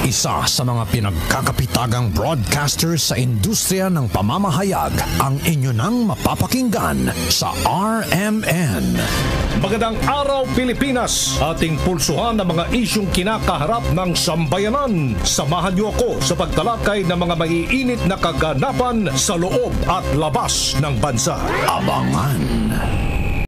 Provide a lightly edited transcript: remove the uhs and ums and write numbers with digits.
Isa sa mga pinagkakapitagang broadcasters sa industriya ng pamamahayag ang inyo nang mapapakinggan sa RMN. Magandang araw Pilipinas! Ating pulsuhan ang mga isyong kinakaharap ng sambayanan. Samahan niyo ako sa pagtalakay ng mga maiinit na kaganapan sa loob at labas ng bansa. Abangan